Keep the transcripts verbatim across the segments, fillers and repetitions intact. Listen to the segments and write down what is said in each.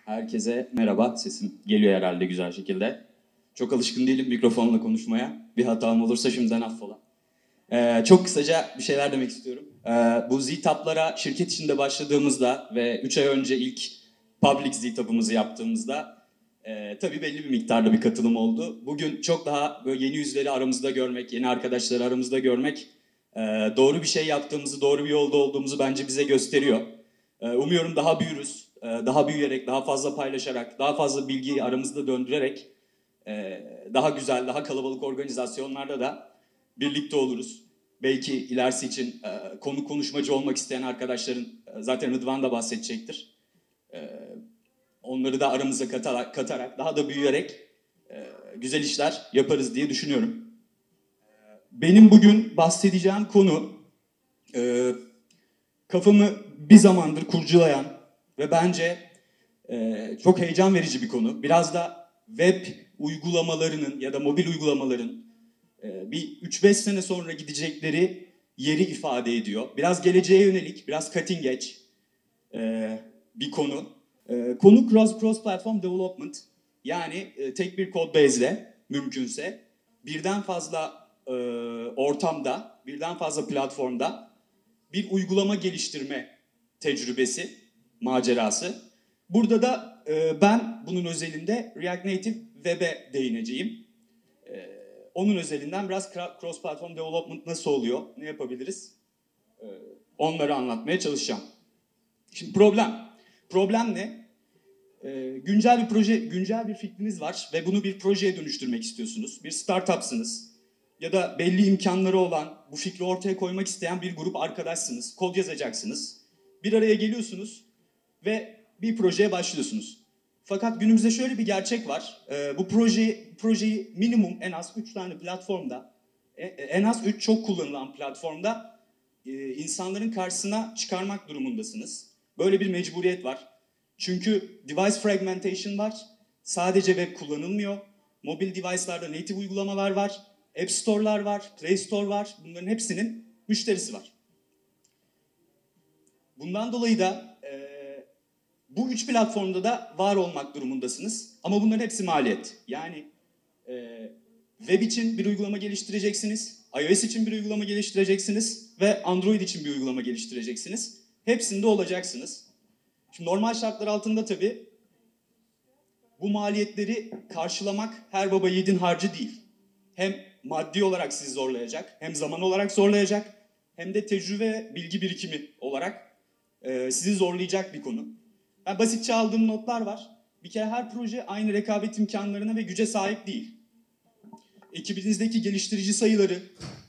Herkese merhaba. Sesim geliyor herhalde güzel şekilde. Çok alışkın değilim mikrofonla konuşmaya. Bir hatam olursa şimdiden affola. Ee, çok kısaca bir şeyler demek istiyorum. Ee, bu Z-Tap'lara şirket içinde başladığımızda ve üç ay önce ilk public Z-Tap'ımızı yaptığımızda e, tabii belli bir miktarda bir katılım oldu. Bugün çok daha böyle yeni yüzleri aramızda görmek, yeni arkadaşları aramızda görmek e, doğru bir şey yaptığımızı, doğru bir yolda olduğumuzu bence bize gösteriyor. E, umuyorum daha büyürüz. Daha büyüyerek, daha fazla paylaşarak, daha fazla bilgiyi aramızda döndürerek daha güzel, daha kalabalık organizasyonlarda da birlikte oluruz. Belki ilerisi için konu konuşmacı olmak isteyen arkadaşların, zaten Rıdvan da bahsedecektir. Onları da aramıza katarak, katarak daha da büyüyerek güzel işler yaparız diye düşünüyorum. Benim bugün bahsedeceğim konu kafamı bir zamandır kurcalayan ve bence e, çok heyecan verici bir konu. Biraz da web uygulamalarının ya da mobil uygulamaların e, bir üç beş sene sonra gidecekleri yeri ifade ediyor. Biraz geleceğe yönelik, biraz cutting edge e, bir konu. E, konu cross cross platform development. Yani e, tek bir code base'le mümkünse birden fazla e, ortamda, birden fazla platformda bir uygulama geliştirme tecrübesi, macerası. Burada da e, ben bunun özelinde React Native Web'e değineceğim. E, onun özelinden biraz cross platform development nasıl oluyor, ne yapabiliriz? E, onları anlatmaya çalışacağım. Şimdi problem. Problem ne? E, güncel bir proje, güncel bir fikriniz var ve bunu bir projeye dönüştürmek istiyorsunuz. Bir startupsınız. Ya da belli imkanları olan, bu fikri ortaya koymak isteyen bir grup arkadaşsınız. Kod yazacaksınız. Bir araya geliyorsunuz ve bir projeye başlıyorsunuz. Fakat günümüzde şöyle bir gerçek var. Ee, bu projeyi, projeyi minimum en az üç tane platformda, en az üç çok kullanılan platformda e, insanların karşısına çıkarmak durumundasınız. Böyle bir mecburiyet var. Çünkü device fragmentation var. Sadece web kullanılmıyor. Mobil device'larda native uygulamalar var. App Store'lar var, Play Store var. Bunların hepsinin müşterisi var. Bundan dolayı da e, bu üç platformda da var olmak durumundasınız. Ama bunların hepsi maliyet. Yani e, web için bir uygulama geliştireceksiniz, iOS için bir uygulama geliştireceksiniz ve Android için bir uygulama geliştireceksiniz. Hepsinde olacaksınız. Şimdi normal şartlar altında tabii bu maliyetleri karşılamak her baba yiğidin harcı değil. Hem maddi olarak sizi zorlayacak, hem zaman olarak zorlayacak, hem de tecrübe, bilgi birikimi olarak e, sizi zorlayacak bir konu. Ben basitçe aldığım notlar var. Bir kere her proje aynı rekabet imkanlarına ve güce sahip değil. Ekibinizdeki geliştirici sayıları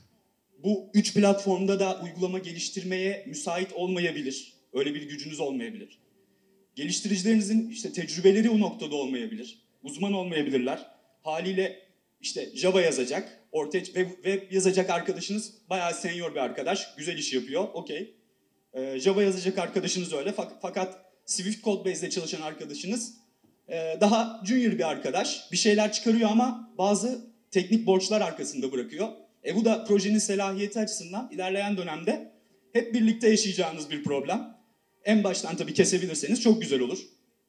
bu üç platformda da uygulama geliştirmeye müsait olmayabilir. Öyle bir gücünüz olmayabilir. Geliştiricilerinizin işte tecrübeleri o noktada olmayabilir. Uzman olmayabilirler. Haliyle işte Java yazacak, ortaya web, web yazacak arkadaşınız bayağı senior bir arkadaş, güzel iş yapıyor, okey. Ee, Java yazacak arkadaşınız öyle, fakat Swift Codebase'de çalışan arkadaşınız e, daha junior bir arkadaş, bir şeyler çıkarıyor ama bazı teknik borçlar arkasında bırakıyor. E bu da projenin selahiyeti açısından ilerleyen dönemde hep birlikte yaşayacağınız bir problem. En baştan tabii kesebilirseniz çok güzel olur.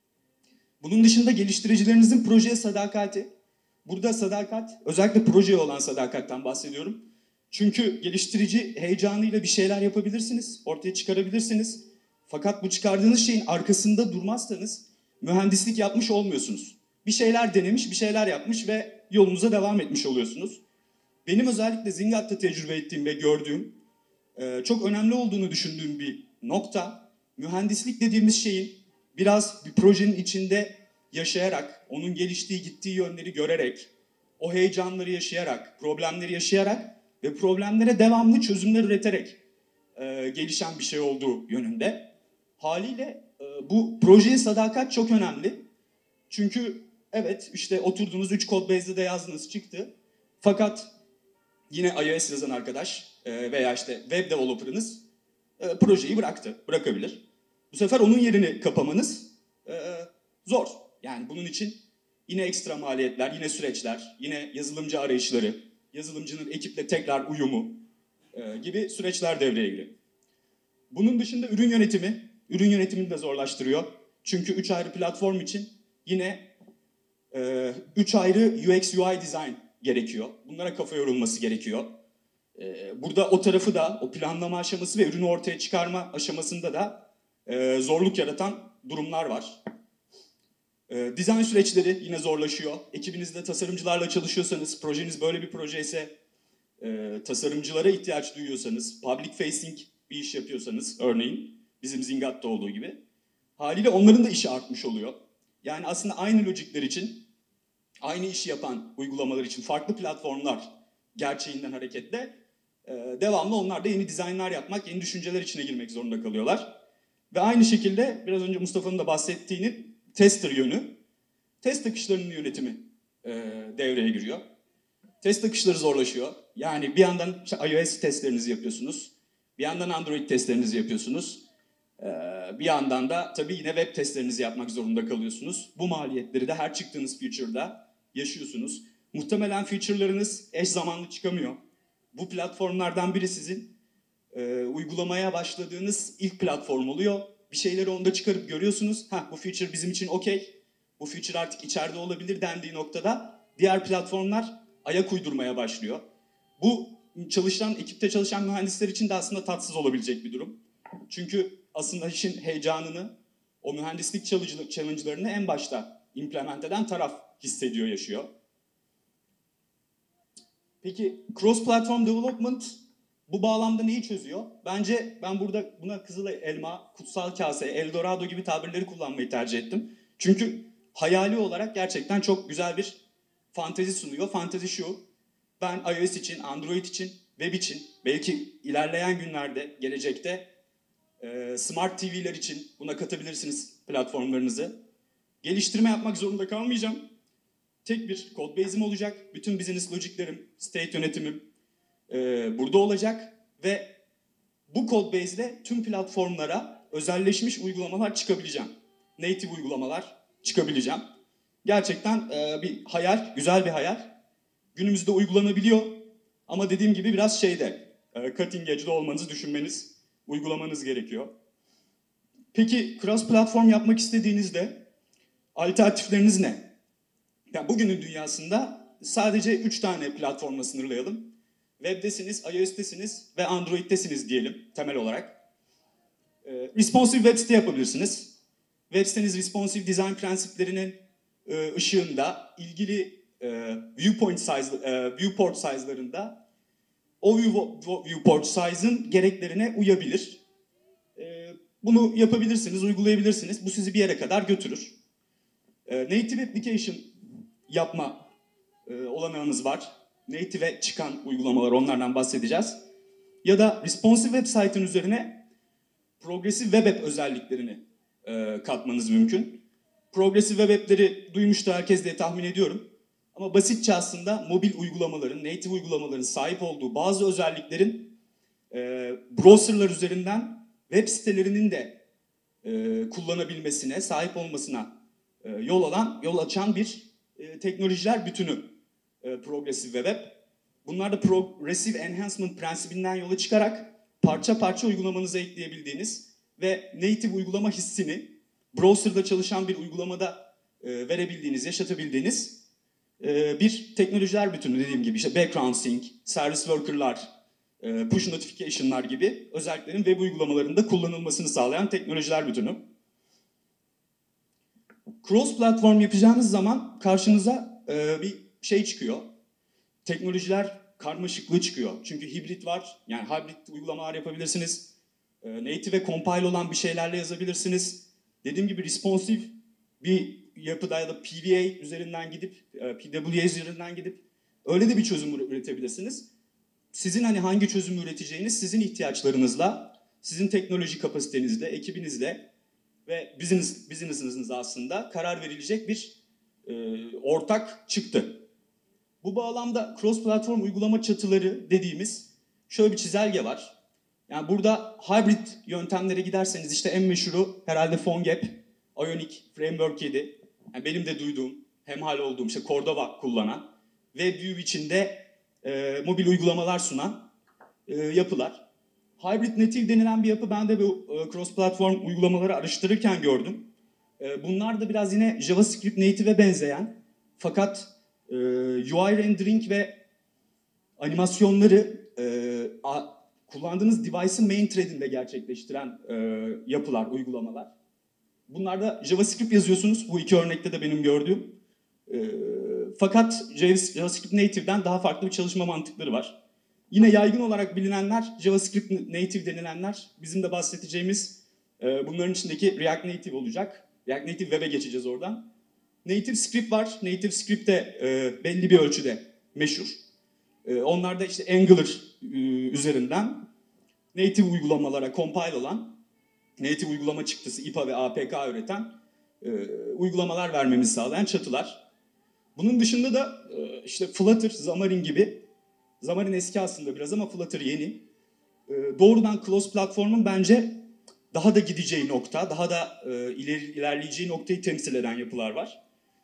Bunun dışında geliştiricilerinizin projeye sadakati. Burada sadakat, özellikle projeye olan sadakatten bahsediyorum. Çünkü geliştirici heyecanıyla bir şeyler yapabilirsiniz, ortaya çıkarabilirsiniz. Fakat bu çıkardığınız şeyin arkasında durmazsanız mühendislik yapmış olmuyorsunuz. Bir şeyler denemiş, bir şeyler yapmış ve yolunuza devam etmiş oluyorsunuz. Benim özellikle Zingat'ta tecrübe ettiğim ve gördüğüm, çok önemli olduğunu düşündüğüm bir nokta, mühendislik dediğimiz şeyin biraz bir projenin içinde yaşayarak, onun geliştiği, gittiği yönleri görerek, o heyecanları yaşayarak, problemleri yaşayarak ve problemlere devamlı çözümler üreterek e, gelişen bir şey olduğu yönünde. Haliyle e, bu projeye sadakat çok önemli. Çünkü evet işte oturdunuz üç code base'de de yazdınız çıktı. Fakat yine iOS yazan arkadaş e, veya işte web developer'ınız e, projeyi bıraktı, bırakabilir. Bu sefer onun yerini kapamanız e, zor. Yani bunun için yine ekstra maliyetler, yine süreçler, yine yazılımcı arayışları, yazılımcının ekiple tekrar uyumu e, gibi süreçler devreye giriyor. Bunun dışında ürün yönetimi, ürün yönetimini de zorlaştırıyor. Çünkü üç ayrı platform için yine e, üç ayrı U X U I design gerekiyor. Bunlara kafa yorulması gerekiyor. E, burada o tarafı da, o planlama aşaması ve ürünü ortaya çıkarma aşamasında da e, zorluk yaratan durumlar var. E, dizayn süreçleri yine zorlaşıyor. Ekibinizde tasarımcılarla çalışıyorsanız, projeniz böyle bir proje ise, e, tasarımcılara ihtiyaç duyuyorsanız, public facing bir iş yapıyorsanız örneğin, bizim Zingat'ta olduğu gibi, haliyle onların da işi artmış oluyor. Yani aslında aynı lojikler için, aynı işi yapan uygulamalar için farklı platformlar gerçeğinden hareketle e, devamlı onlar da yeni dizaynlar yapmak, yeni düşünceler içine girmek zorunda kalıyorlar. Ve aynı şekilde biraz önce Mustafa'nın da bahsettiğinin tester yönü, test akışlarının yönetimi e, devreye giriyor. Test akışları zorlaşıyor. Yani bir yandan iOS testlerinizi yapıyorsunuz, bir yandan Android testlerinizi yapıyorsunuz. Bir yandan da tabii yine web testlerinizi yapmak zorunda kalıyorsunuz. Bu maliyetleri de her çıktığınız feature'da yaşıyorsunuz. Muhtemelen feature'larınız eş zamanlı çıkamıyor. Bu platformlardan biri sizin e, uygulamaya başladığınız ilk platform oluyor. Bir şeyleri onda çıkarıp görüyorsunuz. Hah, bu feature bizim için okey. Bu feature artık içeride olabilir dendiği noktada diğer platformlar ayak uydurmaya başlıyor. Bu çalışan, ekipte çalışan mühendisler için de aslında tatsız olabilecek bir durum. Çünkü aslında işin heyecanını, o mühendislik challenge'larını en başta implement eden taraf hissediyor, yaşıyor. Peki cross-platform development bu bağlamda neyi çözüyor? Bence ben burada buna kızıl elma, kutsal kase, Eldorado gibi tabirleri kullanmayı tercih ettim. Çünkü hayali olarak gerçekten çok güzel bir fantezi sunuyor. Fantezi şu: ben iOS için, Android için, web için, belki ilerleyen günlerde, gelecekte e, smart T V'ler için buna katabilirsiniz platformlarınızı. Geliştirme yapmak zorunda kalmayacağım. Tek bir code base'im olacak. Bütün business logic'lerim, state yönetimim e, burada olacak ve bu code base'de tüm platformlara özelleşmiş uygulamalar çıkabileceğim. Native uygulamalar çıkabileceğim. Gerçekten e, bir hayal, güzel bir hayal. Günümüzde uygulanabiliyor ama dediğim gibi biraz şeyde, e, cutting edge'de olmanızı düşünmeniz, uygulamanız gerekiyor. Peki cross platform yapmak istediğinizde alternatifleriniz ne? Yani bugünün dünyasında sadece üç tane platformla sınırlayalım. Web'desiniz, iOS'tesiniz ve Android'desiniz diyelim temel olarak. E, responsive web site yapabilirsiniz. Web siteniz responsive design prensiplerinin e, ışığında ilgili e, viewpoint size, e, viewport size'larında o view, viewport size'ın gereklerine uyabilir. E, bunu yapabilirsiniz, uygulayabilirsiniz. Bu sizi bir yere kadar götürür. E, native application yapma e, olanağınız var. Native'e çıkan uygulamalar, onlardan bahsedeceğiz. Ya da responsive web site'ın üzerine progressive web app özelliklerini e, katmanız mümkün. Progressive web app'leri duymuştu herkes diye tahmin ediyorum. Ama basitçe aslında mobil uygulamaların, native uygulamaların sahip olduğu bazı özelliklerin e, browserlar üzerinden web sitelerinin de e, kullanabilmesine, sahip olmasına e, yol alan, yol açan bir e, teknolojiler bütünü e, Progressive Web App. Bunlar da Progressive Enhancement prensibinden yola çıkarak parça parça uygulamanıza ekleyebildiğiniz ve native uygulama hissini browser'da çalışan bir uygulamada e, verebildiğiniz, yaşatabildiğiniz e, bir teknolojiler bütünü, dediğim gibi işte background sync, service worker'lar, e, push notification'lar gibi özelliklerin web uygulamalarında kullanılmasını sağlayan teknolojiler bütünü. Cross platform yapacağınız zaman karşınıza e, bir şey çıkıyor. Teknolojiler karmaşıklığı çıkıyor. Çünkü hibrit var. Yani hibrit uygulamalar yapabilirsiniz. E, native ve compile olan bir şeylerle yazabilirsiniz. Dediğim gibi responsive bir yapıda ya da P V A üzerinden gidip, e, P W A üzerinden gidip öyle de bir çözüm üretebilirsiniz. Sizin hani hangi çözümü üreteceğiniz sizin ihtiyaçlarınızla, sizin teknoloji kapasitenizle, ekibinizle ve business, business'ınızla aslında karar verilecek bir e, ortak çıktı. Bu bağlamda cross platform uygulama çatıları dediğimiz şöyle bir çizelge var. Yani burada hybrid yöntemlere giderseniz işte en meşhuru herhalde PhoneGap, Ionic Framework yedi. Yani benim de duyduğum, hemhal olduğum işte Cordova kullanan, WebView içinde e, mobil uygulamalar sunan e, yapılar. Hybrid native denilen bir yapı ben de bu e, cross platform uygulamaları araştırırken gördüm. E, bunlar da biraz yine JavaScript Native'e benzeyen fakat e, U I rendering ve animasyonları e, a, kullandığınız device'ın main thread'inde gerçekleştiren e, yapılar, uygulamalar. Bunlarda JavaScript yazıyorsunuz. Bu iki örnekte de benim gördüğüm. E, fakat JavaScript Native'den daha farklı bir çalışma mantıkları var. Yine yaygın olarak bilinenler, JavaScript Native denilenler, bizim de bahsedeceğimiz e, bunların içindeki React Native olacak. React Native Web'e geçeceğiz oradan. Native Script var. Native Script de e, belli bir ölçüde meşhur. E, onlar da işte Angular e, üzerinden native uygulamalara compile olan, native uygulama çıktısı I P A ve A P K üreten e, uygulamalar vermemizi sağlayan çatılar. Bunun dışında da e, işte Flutter, Xamarin gibi, Xamarin eski aslında biraz ama Flutter yeni. E, doğrudan cross platformun bence daha da gideceği nokta, daha da e, ileri, ilerleyeceği noktayı temsil eden yapılar var.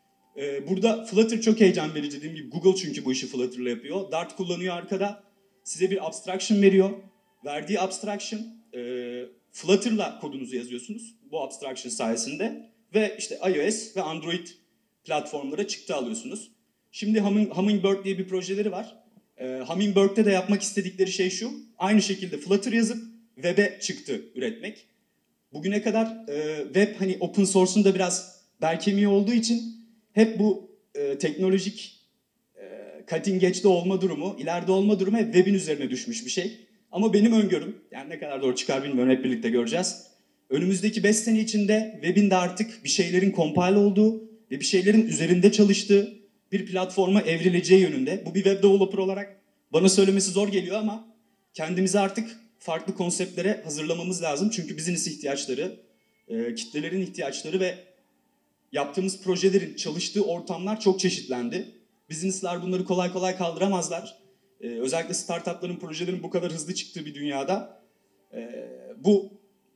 E, burada Flutter çok heyecan verici, dediğim gibi Google çünkü bu işi Flutter'la yapıyor. Dart kullanıyor arkada, size bir abstraction veriyor. Verdiği abstraction, e, Flutter'la kodunuzu yazıyorsunuz bu abstraction sayesinde. Ve işte iOS ve Android platformlara çıktı alıyorsunuz. Şimdi Humming, Hummingbird diye bir projeleri var. E, Hummingbird'de de yapmak istedikleri şey şu, aynı şekilde Flutter yazıp web'e çıktı üretmek. Bugüne kadar e, web hani open source'un da biraz bel kemiği olduğu için hep bu e, teknolojik e, cutting edge'de olma durumu, ileride olma durumu hep web'in üzerine düşmüş bir şey. Ama benim öngörüm, yani ne kadar doğru çıkar bilmiyorum, hep birlikte göreceğiz. Önümüzdeki beş sene içinde web'in de artık bir şeylerin compile olduğu ve bir şeylerin üzerinde çalıştığı bir platforma evrileceği yönünde. Bu bir web developer olarak bana söylemesi zor geliyor ama kendimizi artık farklı konseptlere hazırlamamız lazım. Çünkü business ihtiyaçları, e, kitlelerin ihtiyaçları ve yaptığımız projelerin çalıştığı ortamlar çok çeşitlendi. Business'lar bunları kolay kolay kaldıramazlar. Ee, özellikle startupların, projelerin bu kadar hızlı çıktığı bir dünyada e, bu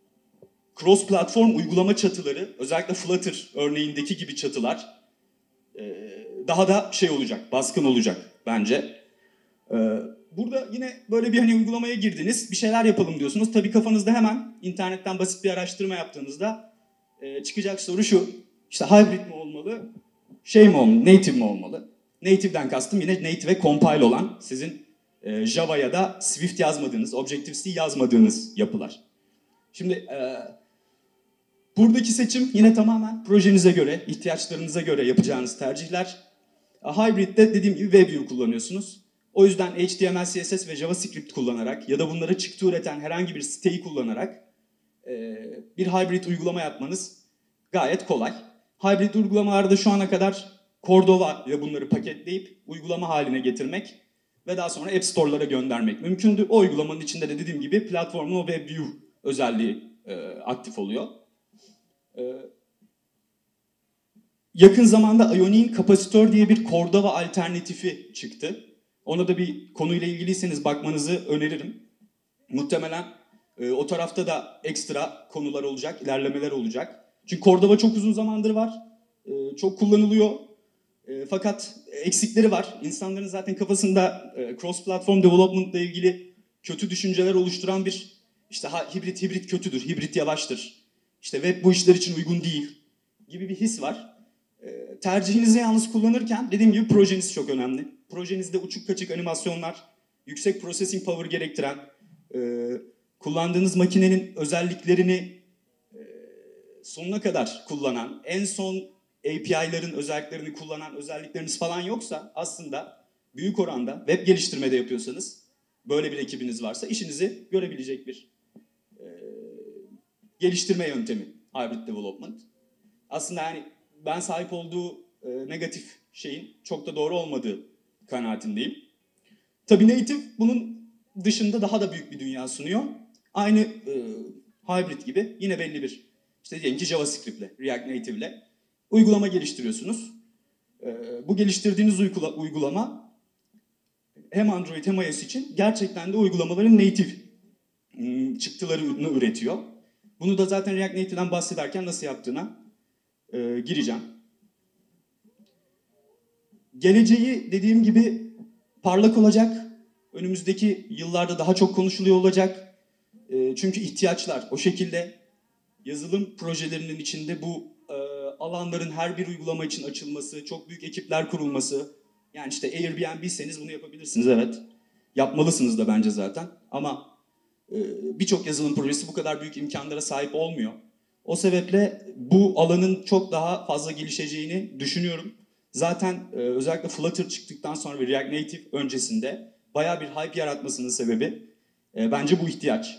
cross platform uygulama çatıları, özellikle Flutter örneğindeki gibi çatılar e, daha da şey olacak, baskın olacak bence. E, burada yine böyle bir hani uygulamaya girdiniz, bir şeyler yapalım diyorsunuz. Tabii kafanızda hemen internetten basit bir araştırma yaptığınızda e, çıkacak soru şu. İşte hybrid mi olmalı, şey mi olmalı, native mi olmalı? Native'den kastım yine native'e compile olan, sizin e, Java ya da Swift yazmadığınız, Objective-C yazmadığınız yapılar. Şimdi e, buradaki seçim yine tamamen projenize göre, ihtiyaçlarınıza göre yapacağınız tercihler. E, Hybrid'de dediğim gibi WebView kullanıyorsunuz. O yüzden H T M L, C S S ve JavaScript kullanarak ya da bunlara çıktı üreten herhangi bir siteyi kullanarak e, bir hybrid uygulama yapmanız gayet kolay. Hybrid uygulamalarda şu ana kadar Cordova ile bunları paketleyip uygulama haline getirmek ve daha sonra App Store'lara göndermek mümkündü. O uygulamanın içinde de dediğim gibi platformun o WebView özelliği e, aktif oluyor. E, yakın zamanda Ionic'in Kapasitör diye bir Cordova alternatifi çıktı. Ona da bir konuyla ilgiliyseniz bakmanızı öneririm. Muhtemelen e, o tarafta da ekstra konular olacak, ilerlemeler olacak. Çünkü Cordova çok uzun zamandır var, e, çok kullanılıyor. E, fakat eksikleri var. İnsanların zaten kafasında e, cross platform development ile ilgili kötü düşünceler oluşturan bir işte ha, hibrit hibrit kötüdür, hibrit yavaştır. İşte web bu işler için uygun değil gibi bir his var. E, tercihinizi yalnız kullanırken dediğim gibi projeniz çok önemli. Projenizde uçuk kaçık animasyonlar, yüksek processing power gerektiren, e, kullandığınız makinenin özelliklerini e, sonuna kadar kullanan, en son A P I'ların özelliklerini kullanan özellikleriniz falan yoksa aslında büyük oranda web geliştirmede yapıyorsanız, böyle bir ekibiniz varsa işinizi görebilecek bir e, geliştirme yöntemi hybrid development. Aslında yani ben sahip olduğu e, negatif şeyin çok da doğru olmadığı kanaatindeyim. Tabii native bunun dışında daha da büyük bir dünya sunuyor. Aynı e, hybrid gibi yine belli bir işte diyelim ki JavaScript'le, React Native'le uygulama geliştiriyorsunuz. E, bu geliştirdiğiniz uygula, uygulama hem Android hem iOS için gerçekten de uygulamaların native ım, çıktılarını üretiyor. Bunu da zaten React Native'den bahsederken nasıl yaptığına e, gireceğim. Geleceği dediğim gibi parlak olacak. Önümüzdeki yıllarda daha çok konuşuluyor olacak. E, çünkü ihtiyaçlar o şekilde. Yazılım projelerinin içinde bu e, alanların her bir uygulama için açılması, çok büyük ekipler kurulması. Yani işte Airbnb'seniz bunu yapabilirsiniz, evet. Yapmalısınız da bence zaten. Ama e, birçok yazılım projesi bu kadar büyük imkanlara sahip olmuyor. O sebeple bu alanın çok daha fazla gelişeceğini düşünüyorum. Zaten e, özellikle Flutter çıktıktan sonra ve React Native öncesinde bayağı bir hype yaratmasının sebebi e, bence bu ihtiyaç.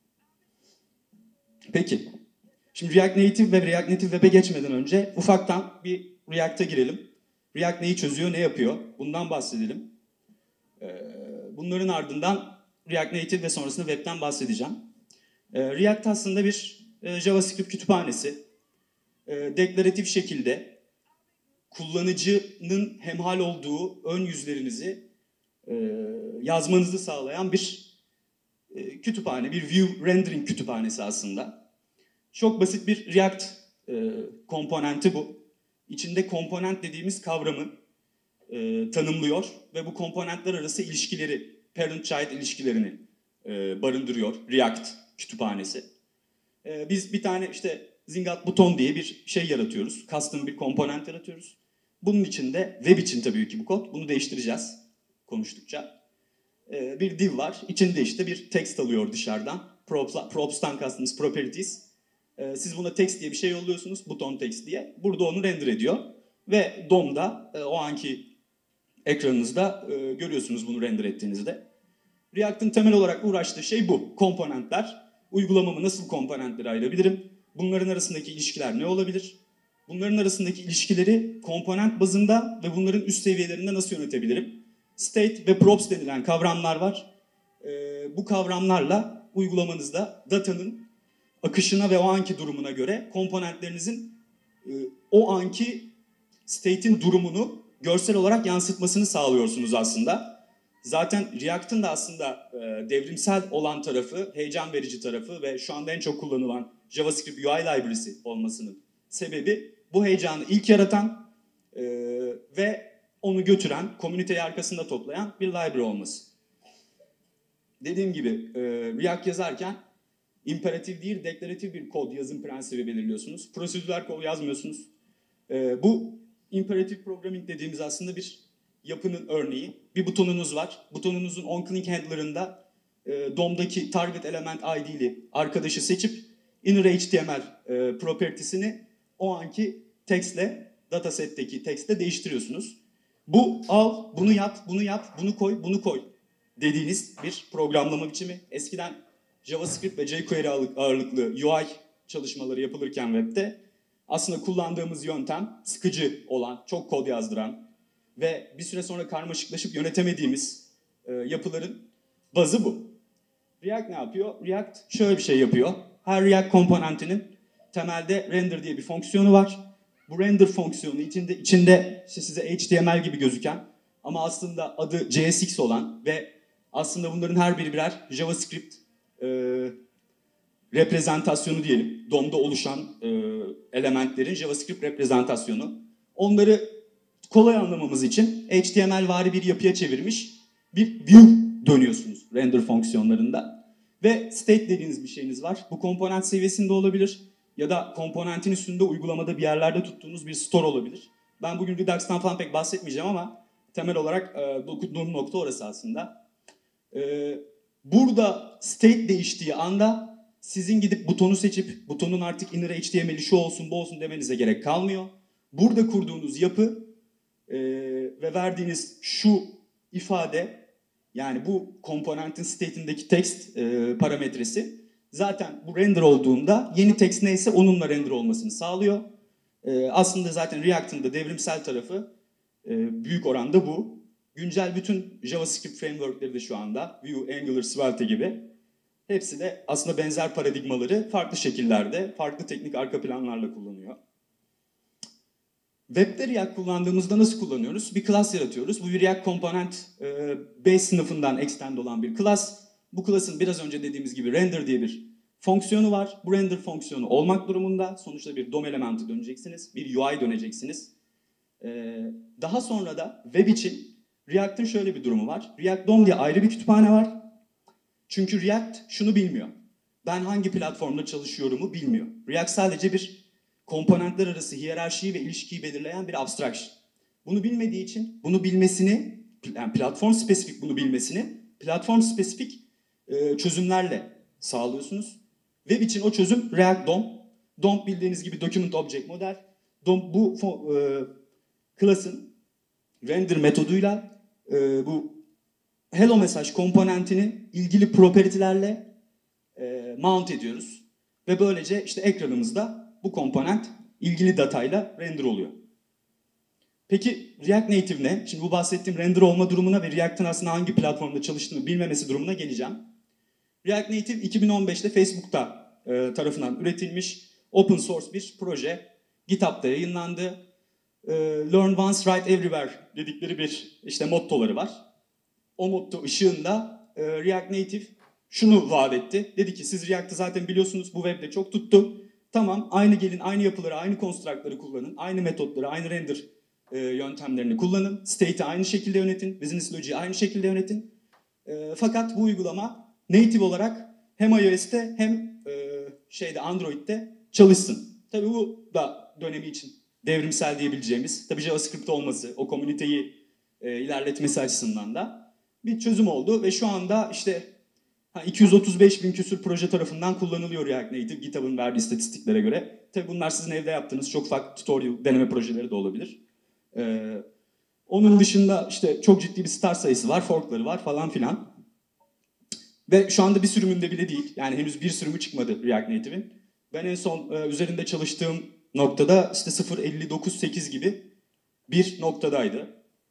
Peki, şimdi React Native ve React Native Web'e geçmeden önce ufaktan bir React'a girelim. React neyi çözüyor, ne yapıyor? Bundan bahsedelim. E, bunların ardından React Native ve sonrasında Web'den bahsedeceğim. E, React aslında bir e, JavaScript kütüphanesi. E, deklaratif şekilde kullanıcının hemhal olduğu ön yüzlerinizi e, yazmanızı sağlayan bir e, kütüphane, bir view rendering kütüphanesi aslında. Çok basit bir React e, komponenti bu. İçinde komponent dediğimiz kavramı e, tanımlıyor ve bu komponentler arası ilişkileri, parent-child ilişkilerini e, barındırıyor React kütüphanesi. E, biz bir tane işte Zingat buton diye bir şey yaratıyoruz. Custom bir komponent yaratıyoruz. Bunun içinde, web için tabii ki bu kod, bunu değiştireceğiz konuştukça. E, bir div var, içinde işte bir text alıyor dışarıdan. Props, props'tan kastımız properties. E, siz buna text diye bir şey yolluyorsunuz, buton text diye. Burada onu render ediyor. Ve D O M'da, e, o anki ekranınızda e, görüyorsunuz bunu render ettiğinizde. React'ın temel olarak uğraştığı şey bu, komponentler. Uygulamamı nasıl komponentlere ayırabilirim? Bunların arasındaki ilişkiler ne olabilir? Bunların arasındaki ilişkileri komponent bazında ve bunların üst seviyelerinde nasıl yönetebilirim? State ve props denilen kavramlar var. Ee, bu kavramlarla uygulamanızda datanın akışına ve o anki durumuna göre komponentlerinizin e, o anki state'in durumunu görsel olarak yansıtmasını sağlıyorsunuz aslında. Zaten React'ın da aslında e, devrimsel olan tarafı, heyecan verici tarafı ve şu anda en çok kullanılan JavaScript U I library'si olmasının sebebi bu heyecanı ilk yaratan e, ve onu götüren, komüniteyi arkasında toplayan bir library olması. Dediğim gibi e, React yazarken imperatif değil, deklaratif bir kod yazım prensibi belirliyorsunuz. Prosedürler kod yazmıyorsunuz. E, bu imperatif programming dediğimiz aslında bir yapının örneği. Bir butonunuz var. Butonunuzun onClick handler'ında e, D O M'daki target element I D'li arkadaşı seçip inner H T M L e, propertiesini o anki textle, dataset'teki textle değiştiriyorsunuz. Bu al, bunu yap, bunu yap, bunu koy, bunu koy dediğiniz bir programlama biçimi. Eskiden JavaScript ve jQuery ağırlıklı U I çalışmaları yapılırken web'de aslında kullandığımız yöntem sıkıcı olan, çok kod yazdıran ve bir süre sonra karmaşıklaşıp yönetemediğimiz e, yapıların bazı bu. React ne yapıyor? React şöyle bir şey yapıyor. Her React komponentinin temelde render diye bir fonksiyonu var. Bu render fonksiyonu içinde, içinde işte size H T M L gibi gözüken ama aslında adı C S X olan ve aslında bunların her biri birer JavaScript e, reprezentasyonu diyelim. D O M'da oluşan e, elementlerin JavaScript reprezentasyonu. Onları kolay anlamamız için H T M L-vari bir yapıya çevirmiş bir view dönüyorsunuz render fonksiyonlarında. Ve state dediğiniz bir şeyiniz var. Bu komponent seviyesinde olabilir ya da komponentin üstünde uygulamada bir yerlerde tuttuğunuz bir store olabilir. Ben bugün Redux'tan falan pek bahsetmeyeceğim ama temel olarak e, dokunduğum nokta orası aslında. E, burada state değiştiği anda sizin gidip butonu seçip butonun artık inner H T M L'i şu olsun bu olsun demenize gerek kalmıyor. Burada kurduğunuz yapı e, ve verdiğiniz şu ifade, yani bu komponentin state'indeki text e, parametresi zaten bu render olduğunda yeni text neyse onunla render olmasını sağlıyor. E, aslında zaten React'ın da devrimsel tarafı e, büyük oranda bu. Güncel bütün JavaScript framework'leri de şu anda Vue, Angular, Svelte gibi hepsi de aslında benzer paradigmaları farklı şekillerde, farklı teknik arka planlarla kullanıyor. Web'de React kullandığımızda nasıl kullanıyoruz? Bir class yaratıyoruz. Bu bir React Component e, base sınıfından extend olan bir class. Bu class'ın biraz önce dediğimiz gibi render diye bir fonksiyonu var. Bu render fonksiyonu olmak durumunda. Sonuçta bir D O M elementi döneceksiniz. Bir U I döneceksiniz. E, daha sonra da web için React'ın şöyle bir durumu var. React D O M diye ayrı bir kütüphane var. Çünkü React şunu bilmiyor. Ben hangi platformda çalışıyorumu bilmiyor. React sadece bir komponentler arası hiyerarşiyi ve ilişkiyi belirleyen bir abstraction. Bunu bilmediği için bunu bilmesini, yani platform spesifik bunu bilmesini platform spesifik e, çözümlerle sağlıyorsunuz. Web için o çözüm React D O M. D O M bildiğiniz gibi Document Object Model. D O M bu e, class'ın render metoduyla e, bu hello mesaj komponentini ilgili property'lerle e, mount ediyoruz. Ve böylece işte ekranımızda bu komponent ilgili datayla render oluyor. Peki React Native ne? Şimdi bu bahsettiğim render olma durumuna ve React'ın aslında hangi platformda çalıştığını bilmemesi durumuna geleceğim. React Native iki bin on beşte Facebook'ta e, tarafından üretilmiş open source bir proje. GitHub'da yayınlandı. E, Learn once, write everywhere dedikleri bir işte mottoları var. O motto ışığında e, React Native şunu vaat etti. Dedi ki siz React'ı zaten biliyorsunuz, bu webde çok tuttu. Tamam, aynı gelin, aynı yapıları, aynı construct'ları kullanın. Aynı metotları, aynı render e, yöntemlerini kullanın. State'i aynı şekilde yönetin. Business logic'i aynı şekilde yönetin. E, fakat bu uygulama native olarak hem iOS'te hem e, şeyde Android'de çalışsın. Tabii bu da dönemi için devrimsel diyebileceğimiz, tabii JavaScript olması, o komüniteyi e, ilerletmesi açısından da bir çözüm oldu ve şu anda işte iki yüz otuz beş bin küsur proje tarafından kullanılıyor React Native, GitHub'ın verdiği istatistiklere göre. Tabii bunlar sizin evde yaptığınız çok farklı tutorial deneme projeleri de olabilir. Ee, onun dışında işte çok ciddi bir start sayısı var, forkları var falan filan. Ve şu anda bir sürümünde bile değil. Yani henüz bir sürümü çıkmadı React Native'in. Ben en son e, üzerinde çalıştığım noktada işte sıfır nokta elli dokuz nokta sekiz gibi bir noktadaydı.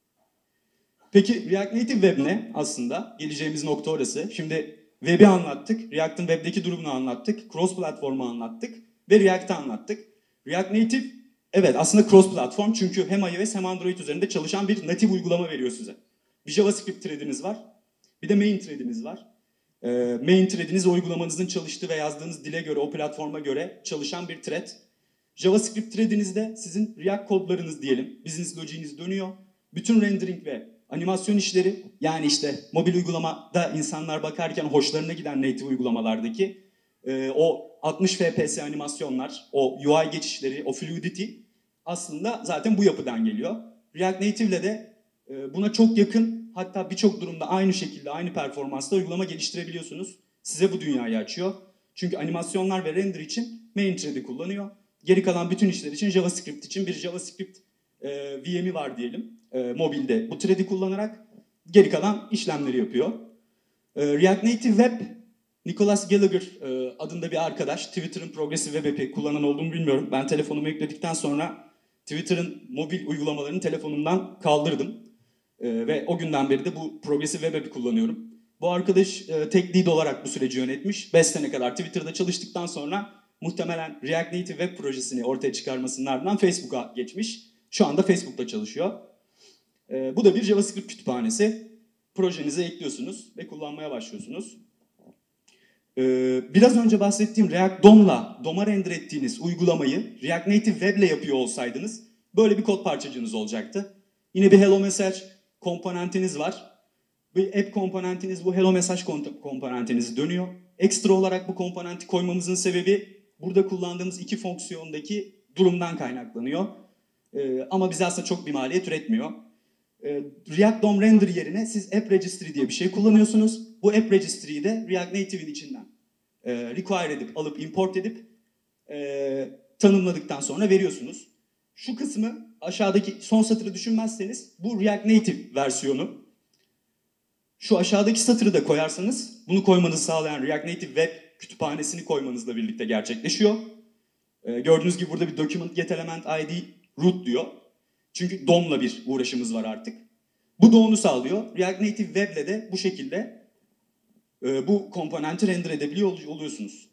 Peki React Native Web ne aslında? Geleceğimiz nokta orası. Şimdi Web'i anlattık, React'ın Web'deki durumunu anlattık, cross platformu anlattık ve React'ı anlattık. React Native, evet aslında cross platform çünkü hem iOS hem Android üzerinde çalışan bir native uygulama veriyor size. Bir JavaScript thread'iniz var, bir de main thread'iniz var. Ee, main thread'iniz o uygulamanızın çalıştığı ve yazdığınız dile göre, o platforma göre çalışan bir thread. JavaScript thread'inizde sizin React kodlarınız diyelim, business logic'iniz dönüyor. Bütün rendering ve animasyon işleri, yani işte mobil uygulamada insanlar bakarken hoşlarına giden native uygulamalardaki e, o altmış F P S animasyonlar, o U I geçişleri, o fluidity aslında zaten bu yapıdan geliyor. React Native'le de e, buna çok yakın, hatta birçok durumda aynı şekilde, aynı performansla uygulama geliştirebiliyorsunuz. Size bu dünyayı açıyor. Çünkü animasyonlar ve render için main thread'i kullanıyor. Geri kalan bütün işler için JavaScript için bir JavaScript e, V M'i var diyelim. E, mobilde bu thread'i kullanarak geri kalan işlemleri yapıyor. E, React Native Web, Nicholas Gallagher e, adında bir arkadaş. Twitter'ın Progressive Web app'i kullanan olduğumu bilmiyorum. Ben telefonumu yükledikten sonra Twitter'ın mobil uygulamalarını telefonumdan kaldırdım. E, ve o günden beri de bu Progressive Web app'i kullanıyorum. Bu arkadaş e, tek lead olarak bu süreci yönetmiş. beş sene kadar Twitter'da çalıştıktan sonra muhtemelen React Native Web projesini ortaya çıkarmasının ardından Facebook'a geçmiş. Şu anda Facebook'ta çalışıyor. Ee, bu da bir JavaScript kütüphanesi. Projenize ekliyorsunuz ve kullanmaya başlıyorsunuz. Ee, biraz önce bahsettiğim React D O M'la D O M''a render ettiğiniz uygulamayı React Native Web'le yapıyor olsaydınız böyle bir kod parçacığınız olacaktı. Yine bir hello message komponentiniz var. Bir app komponentiniz, bu hello message komponentinizi dönüyor. Ekstra olarak bu komponenti koymamızın sebebi burada kullandığımız iki fonksiyondaki durumdan kaynaklanıyor. Ee, ama bize aslında çok bir maliyet üretmiyor. Ee, React D O M Render yerine siz App Registry diye bir şey kullanıyorsunuz. Bu App Registry'yi de React Native'in içinden e, require edip, alıp import edip e, tanımladıktan sonra veriyorsunuz. Şu kısmı, aşağıdaki son satırı düşünmezseniz bu React Native versiyonu. Şu aşağıdaki satırı da koyarsanız bunu koymanızı sağlayan React Native Web kütüphanesini koymanızla birlikte gerçekleşiyor. Ee, gördüğünüz gibi burada bir document get element I D root diyor. Çünkü D O M'la bir uğraşımız var artık. Bu da onu sağlıyor. React Native Web'le de bu şekilde e, bu komponenti render edebiliyor oluyorsunuz.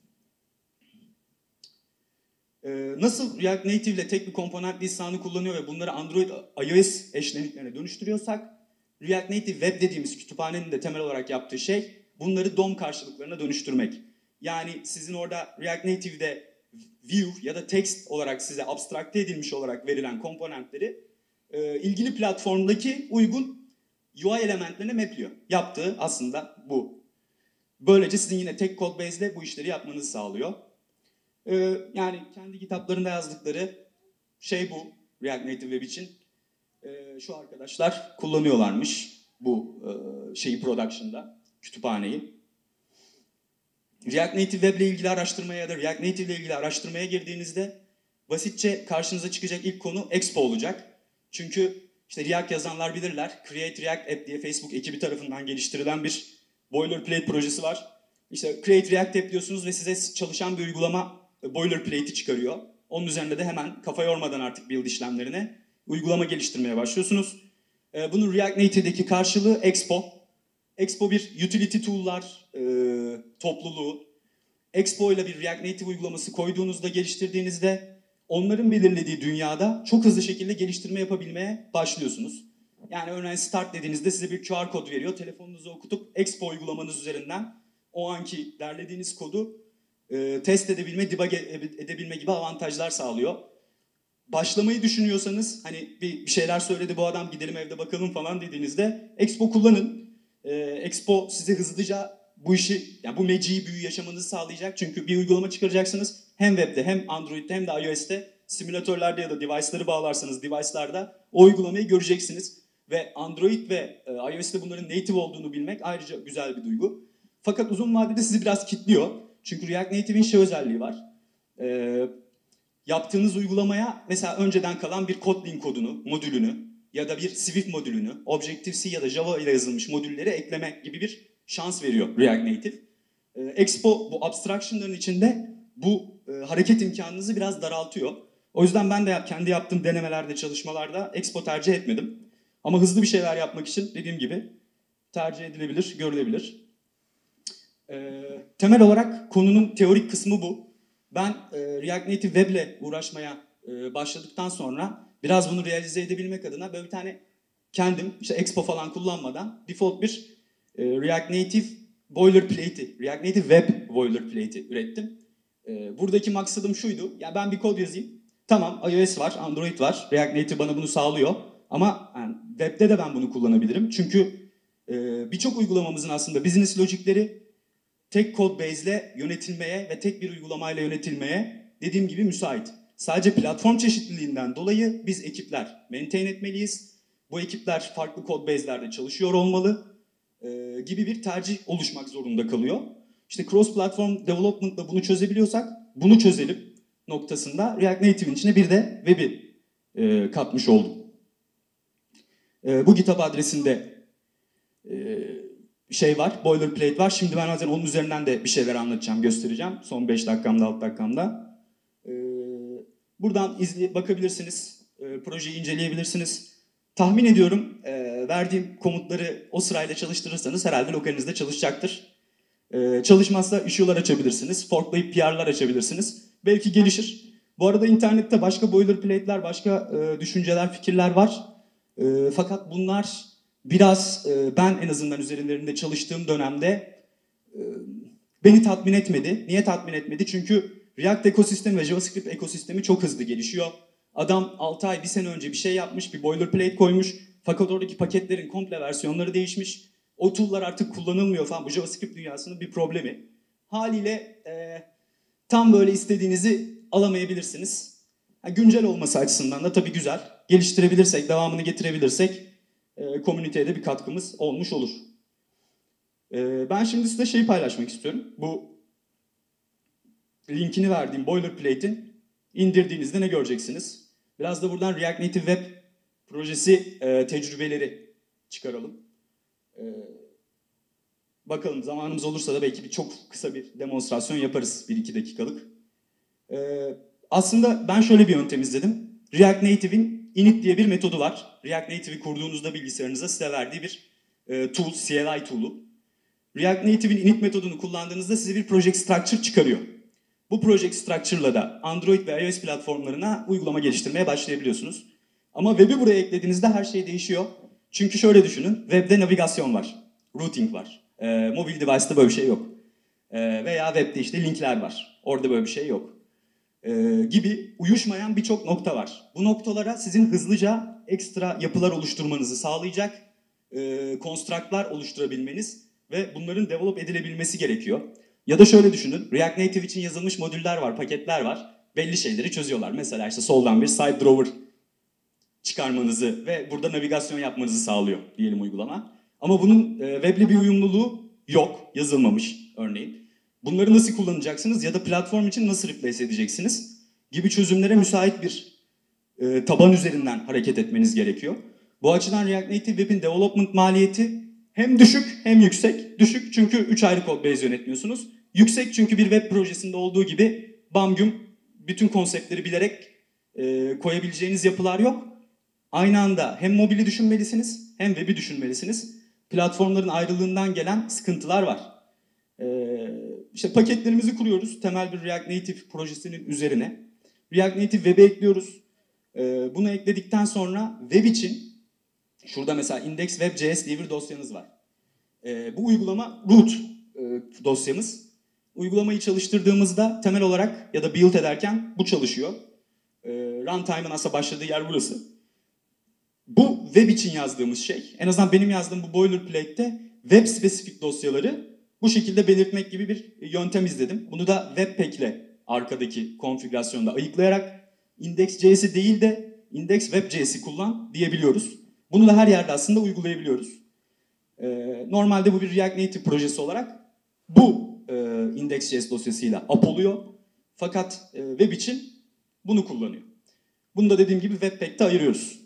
E, nasıl React Native ile tek bir komponent lisanı kullanıyor ve bunları Android, iOS eşleniklerine dönüştürüyorsak, React Native Web dediğimiz kütüphanenin de temel olarak yaptığı şey bunları D O M karşılıklarına dönüştürmek. Yani sizin orada React Native'de view ya da text olarak size abstrakte edilmiş olarak verilen komponentleri e, ilgili platformdaki uygun U I elementlerine mapliyor. Yaptığı aslında bu. Böylece sizin yine tek code base ile bu işleri yapmanızı sağlıyor. Ee, yani kendi kitaplarında yazdıkları şey bu, React Native Web için. Ee, şu arkadaşlar kullanıyorlarmış bu e, şeyi production'da, kütüphaneyi. React Native Web ile ilgili araştırmaya ya da React Native ile ilgili araştırmaya girdiğinizde basitçe karşınıza çıkacak ilk konu Expo olacak. Çünkü işte React yazanlar bilirler. Create React App diye Facebook ekibi tarafından geliştirilen bir boilerplate projesi var. İşte Create React App diyorsunuz ve size çalışan bir uygulama boilerplate'i çıkarıyor. Onun üzerinde de hemen kafa yormadan artık build işlemlerine uygulama geliştirmeye başlıyorsunuz. Bunun React Native'deki karşılığı Expo. Expo bir utility tool'lar e, topluluğu. Expo ile bir React Native uygulaması koyduğunuzda, geliştirdiğinizde onların belirlediği dünyada çok hızlı şekilde geliştirme yapabilmeye başlıyorsunuz. Yani örneğin start dediğinizde size bir Q R kod veriyor. Telefonunuzu okutup Expo uygulamanız üzerinden o anki derlediğiniz kodu e, test edebilme, debug edebilme gibi avantajlar sağlıyor. Başlamayı düşünüyorsanız, hani bir, bir şeyler söyledi bu adam, gidelim evde bakalım falan dediğinizde Expo kullanın. Ee, Expo size hızlıca bu işi, yani bu meciyi, büyü yaşamanızı sağlayacak. Çünkü bir uygulama çıkaracaksınız. Hem webde hem Android'de hem de iOS'te simülatörlerde ya da device'ları bağlarsanız device'larda o uygulamayı göreceksiniz. Ve Android ve e, iOS'te bunların native olduğunu bilmek ayrıca güzel bir duygu. Fakat uzun vadede sizi biraz kilitliyor. Çünkü React Native'in şey özelliği var. Ee, yaptığınız uygulamaya mesela önceden kalan bir Kotlin kodunu, modülünü ya da bir Swift modülünü, Objective-C ya da Java ile yazılmış modülleri ekleme gibi bir şans veriyor React Native. Ee, Expo bu abstraction'ların içinde bu e, hareket imkanınızı biraz daraltıyor. O yüzden ben de kendi yaptığım denemelerde, çalışmalarda Expo tercih etmedim. Ama hızlı bir şeyler yapmak için dediğim gibi tercih edilebilir, görülebilir. Ee, temel olarak konunun teorik kısmı bu. Ben e, React Native Web ile uğraşmaya e, başladıktan sonra biraz bunu realize edebilmek adına böyle bir tane kendim işte Expo falan kullanmadan default bir e, React Native boilerplate'i, React Native Web boilerplate'i ürettim. E, buradaki maksadım şuydu. Yani ben bir kod yazayım. Tamam, iOS var, Android var. React Native bana bunu sağlıyor. Ama yani, web'de de ben bunu kullanabilirim. Çünkü e, birçok uygulamamızın aslında business logic'leri tek kod base'le yönetilmeye ve tek bir uygulamayla yönetilmeye dediğim gibi müsait. Sadece platform çeşitliliğinden dolayı biz ekipler maintain etmeliyiz. Bu ekipler farklı kod base'lerde çalışıyor olmalı e, gibi bir tercih oluşmak zorunda kalıyor. İşte cross platform development'la bunu çözebiliyorsak bunu çözelim noktasında React Native'in içine bir de web'i e, katmış oldum. E, bu GitHub adresinde e, şey var, boilerplate var. Şimdi ben zaten onun üzerinden de bir şeyler anlatacağım, göstereceğim. Son beş dakikamda, altı dakikamda. Ee, buradan izle, bakabilirsiniz, e, projeyi inceleyebilirsiniz. Tahmin ediyorum e, verdiğim komutları o sırayla çalıştırırsanız herhalde lokalinizde çalışacaktır. E, çalışmazsa issue'lar açabilirsiniz, forklayıp P R'lar açabilirsiniz. Belki gelişir. Bu arada internette başka boilerplate'ler, başka e, düşünceler, fikirler var. E, fakat bunlar biraz e, ben en azından üzerlerinde çalıştığım dönemde e, beni tatmin etmedi. Niye tatmin etmedi? Çünkü React ekosistemi ve JavaScript ekosistemi çok hızlı gelişiyor. Adam altı ay, bir sene önce bir şey yapmış, bir boilerplate koymuş. Fakat oradaki paketlerin komple versiyonları değişmiş. O tool'lar artık kullanılmıyor falan. Bu JavaScript dünyasının bir problemi. Haliyle e, tam böyle istediğinizi alamayabilirsiniz. Yani güncel olması açısından da tabii güzel. Geliştirebilirsek, devamını getirebilirsek e, komüniteye de bir katkımız olmuş olur. E, ben şimdi size şeyi paylaşmak istiyorum. Bu linkini verdiğim boilerplate'in indirdiğinizde ne göreceksiniz? Biraz da buradan React Native Web projesi e, tecrübeleri çıkaralım. E, bakalım zamanımız olursa da belki bir çok kısa bir demonstrasyon yaparız. bir iki dakikalık. E, aslında ben şöyle bir yöntem izledim. React Native'in init diye bir metodu var. React Native'i kurduğunuzda bilgisayarınıza size verdiği bir e, tool, C L I tool'u. React Native'in init metodunu kullandığınızda size bir project structure çıkarıyor. Bu project structure'la da Android ve iOS platformlarına uygulama geliştirmeye başlayabiliyorsunuz. Ama web'i buraya eklediğinizde her şey değişiyor. Çünkü şöyle düşünün, web'de navigasyon var, routing var. E, mobil device'da böyle bir şey yok. E, veya web'de işte linkler var. Orada böyle bir şey yok. E, gibi uyuşmayan birçok nokta var. Bu noktalara sizin hızlıca ekstra yapılar oluşturmanızı sağlayacak e, construct'lar oluşturabilmeniz ve bunların develop edilebilmesi gerekiyor. Ya da şöyle düşünün, React Native için yazılmış modüller var, paketler var. Belli şeyleri çözüyorlar. Mesela işte soldan bir side drawer çıkarmanızı ve burada navigasyon yapmanızı sağlıyor diyelim uygulama. Ama bunun e, weble bir uyumluluğu yok, yazılmamış örneğin. Bunları nasıl kullanacaksınız ya da platform için nasıl replace edeceksiniz gibi çözümlere müsait bir e, taban üzerinden hareket etmeniz gerekiyor. Bu açıdan React Native Web'in development maliyeti hem düşük hem yüksek. Düşük çünkü üç ayrı kod base yönetmiyorsunuz. Yüksek çünkü bir web projesinde olduğu gibi bam güm bütün konseptleri bilerek e, koyabileceğiniz yapılar yok. Aynı anda hem mobili düşünmelisiniz hem web'i düşünmelisiniz. Platformların ayrılığından gelen sıkıntılar var. Ee, işte paketlerimizi kuruyoruz temel bir React Native projesinin üzerine. React Native Web'e ekliyoruz. Ee, bunu ekledikten sonra web için şurada mesela index.web.js diye bir dosyanız var. Ee, bu uygulama root e, dosyamız. Uygulamayı çalıştırdığımızda temel olarak ya da build ederken bu çalışıyor. Ee, runtime'ın aslında başladığı yer burası. Bu web için yazdığımız şey, en azından benim yazdığım bu boilerplate'te web spesifik dosyaları bu şekilde belirtmek gibi bir yöntem izledim. Bunu da Webpack arkadaki konfigürasyonda ayıklayarak index.js'i değil de index.web.js'i kullan diyebiliyoruz. Bunu da her yerde aslında uygulayabiliyoruz. Ee, normalde bu bir React Native projesi olarak bu e, index.js dosyasıyla up oluyor. Fakat e, web için bunu kullanıyor. Bunu da dediğim gibi Webpack'te ayırıyoruz.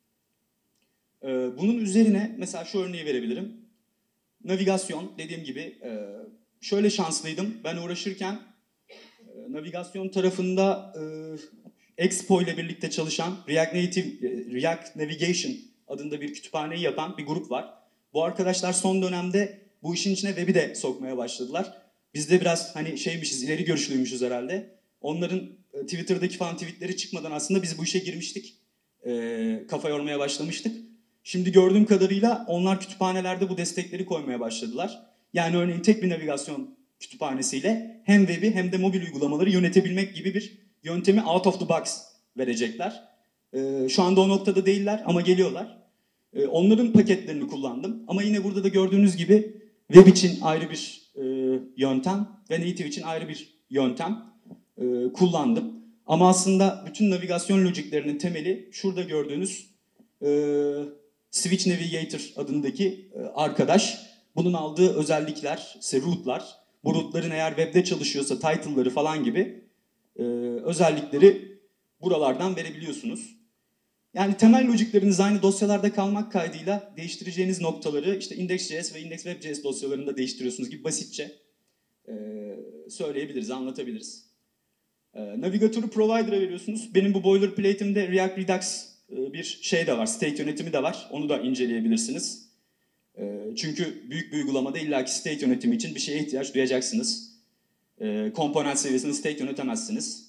Ee, bunun üzerine mesela şu örneği verebilirim. Navigasyon dediğim gibi şöyle şanslıydım. Ben uğraşırken navigasyon tarafında Expo ile birlikte çalışan React Native React Navigation adında bir kütüphaneyi yapan bir grup var. Bu arkadaşlar son dönemde bu işin içine web'i de sokmaya başladılar. Biz de biraz hani şeymişiz, ileri görüşlüymüşüz herhalde. Onların Twitter'daki falan tweetleri çıkmadan aslında biz bu işe girmiştik. Kafa yormaya başlamıştık. Şimdi gördüğüm kadarıyla onlar kütüphanelerde bu destekleri koymaya başladılar. Yani örneğin tek bir navigasyon kütüphanesiyle hem web'i hem de mobil uygulamaları yönetebilmek gibi bir yöntemi out of the box verecekler. Ee, şu anda o noktada değiller ama geliyorlar. Ee, onların paketlerini kullandım. Ama yine burada da gördüğünüz gibi web için ayrı bir e, yöntem ve native için ayrı bir yöntem e, kullandım. Ama aslında bütün navigasyon lojiklerinin temeli şurada gördüğünüz e, Switch Navigator adındaki arkadaş. Bunun aldığı özellikler, ise rootlar. Bu rootların eğer webde çalışıyorsa title'ları falan gibi e, özellikleri buralardan verebiliyorsunuz. Yani temel lojikleriniz aynı dosyalarda kalmak kaydıyla değiştireceğiniz noktaları işte index.js ve index.web.js dosyalarında değiştiriyorsunuz gibi basitçe e, söyleyebiliriz, anlatabiliriz. E, navigatörü provider'a veriyorsunuz. Benim bu boilerplate'imde React Redux bir şey de var, state yönetimi de var. Onu da inceleyebilirsiniz. Çünkü büyük bir uygulamada illaki state yönetimi için bir şeye ihtiyaç duyacaksınız. Komponent seviyesinde state yönetemezsiniz.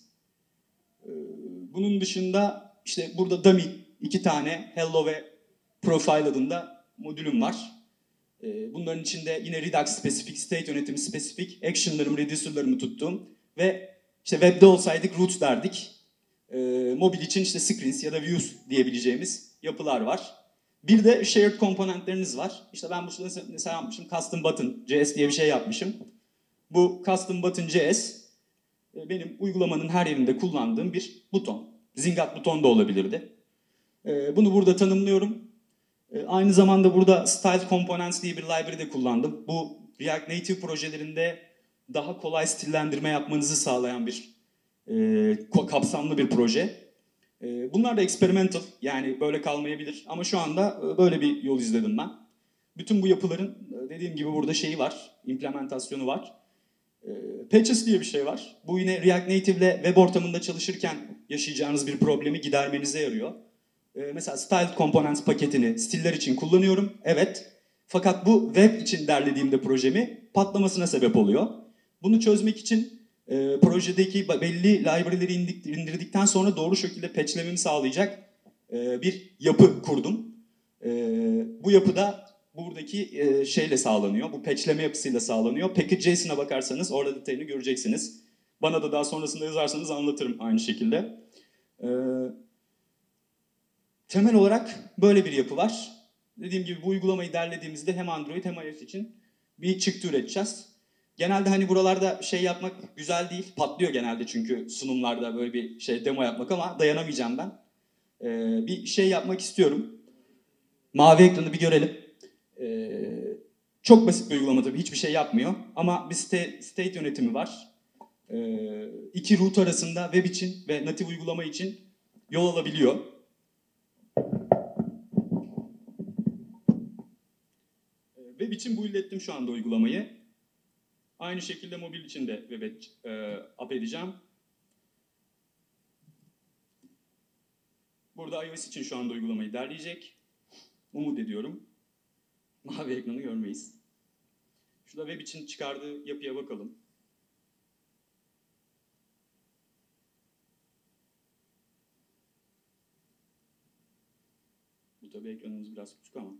Bunun dışında işte burada dummy iki tane hello ve profile adında modülüm var. Bunların içinde yine Redux spesifik, state yönetimi spesifik, action'larımı, reducer'larımı tuttum ve işte webde olsaydık root derdik. E, mobil için işte screens ya da views diyebileceğimiz yapılar var. Bir de shared komponentleriniz var. İşte ben bu mesela yapmışım custom button J S diye bir şey yapmışım. Bu custom button J S e, benim uygulamanın her yerinde kullandığım bir buton. Zingat buton da olabilirdi. E, bunu burada tanımlıyorum. E, aynı zamanda burada style components diye bir library de kullandım. Bu React Native projelerinde daha kolay stillendirme yapmanızı sağlayan bir E, kapsamlı bir proje. E, bunlar da experimental, yani böyle kalmayabilir. Ama şu anda e, böyle bir yol izledim ben. Bütün bu yapıların e, dediğim gibi burada şeyi var, implementasyonu var. E, Patches diye bir şey var. Bu yine React Native ile web ortamında çalışırken yaşayacağınız bir problemi gidermenize yarıyor. E, mesela Style Components paketini stiller için kullanıyorum. Evet. Fakat bu web için derlediğimde projemi patlamasına sebep oluyor. Bunu çözmek için E, projedeki belli library'leri indirdikten sonra doğru şekilde patchlememi sağlayacak e, bir yapı kurdum. E, bu yapıda buradaki e, şeyle sağlanıyor, bu patchleme yapısıyla sağlanıyor. Package.json'a bakarsanız orada detayını göreceksiniz. Bana da daha sonrasında yazarsanız anlatırım aynı şekilde. E, temel olarak böyle bir yapı var. Dediğim gibi bu uygulamayı derlediğimizde hem Android hem iOS için bir çıktı üreteceğiz. Genelde hani buralarda şey yapmak güzel değil. Patlıyor genelde çünkü sunumlarda böyle bir şey demo yapmak ama dayanamayacağım ben. Ee, bir şey yapmak istiyorum. Mavi ekranı bir görelim. Ee, çok basit bir uygulama tabii. Hiçbir şey yapmıyor. Ama bir state, state yönetimi var. Ee, iki root arasında web için ve natif uygulama için yol alabiliyor. Ee, web için build ettim şu anda uygulamayı. Aynı şekilde mobil için de web'e e, up edeceğim. Burada iOS için şu anda uygulamayı derleyecek. Umut ediyorum. Mavi ekranı görmeyiz. Şurada web için çıkardığı yapıya bakalım. Bu tabii ekranımız biraz küçük ama.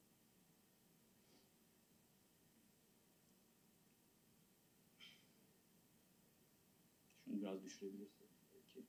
Şunu biraz düşürebilirsek belki.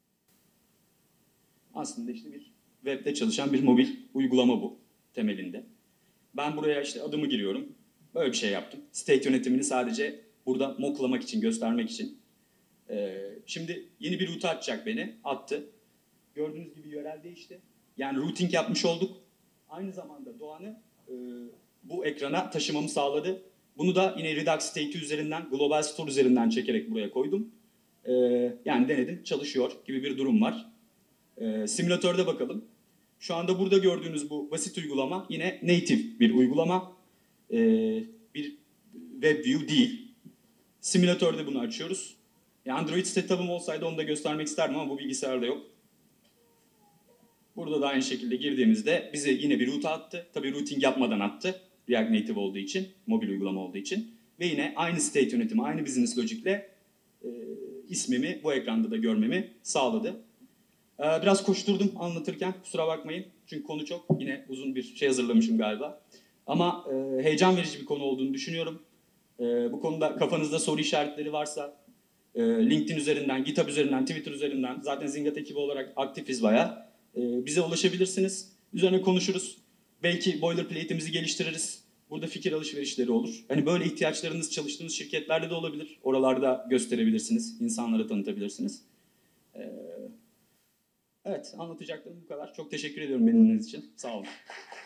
Aslında işte bir webde çalışan bir mobil uygulama bu temelinde. Ben buraya işte adımı giriyorum. Böyle bir şey yaptım. State yönetimini sadece burada mocklamak için, göstermek için. Ee, şimdi yeni bir route açacak beni. Attı. Gördüğünüz gibi U R L değişti. Yani routing yapmış olduk. Aynı zamanda Doğan'ı e, bu ekrana taşımamı sağladı. Bunu da yine Redux State üzerinden, Global Store üzerinden çekerek buraya koydum. Ee, yani denedim, çalışıyor gibi bir durum var. Ee, simülatörde bakalım. Şu anda burada gördüğünüz bu basit uygulama yine native bir uygulama. Ee, bir web view değil. Simülatörde bunu açıyoruz. Ya Android setup'ım olsaydı onu da göstermek isterdim ama bu bilgisayarda yok. Burada da aynı şekilde girdiğimizde bize yine bir route attı. Tabii routing yapmadan attı. React Native olduğu için, mobil uygulama olduğu için. Ve yine aynı state yönetimi, aynı business logic'le e, ismimi bu ekranda da görmemi sağladı. E, biraz koşturdum anlatırken, kusura bakmayın. Çünkü konu çok, yine uzun bir şey hazırlamışım galiba. Ama e, heyecan verici bir konu olduğunu düşünüyorum. E, bu konuda kafanızda soru işaretleri varsa e, LinkedIn üzerinden, GitHub üzerinden, Twitter üzerinden, zaten Zingat ekibi olarak aktifiz bayağı. E, bize ulaşabilirsiniz. Üzerine konuşuruz. Belki boilerplate'imizi geliştiririz. Burada fikir alışverişleri olur. Hani böyle ihtiyaçlarınız çalıştığınız şirketlerde de olabilir. Oralarda gösterebilirsiniz, insanlara tanıtabilirsiniz. E, evet, anlatacaklarım bu kadar. Çok teşekkür ediyorum benimlediğiniz için. Sağ olun.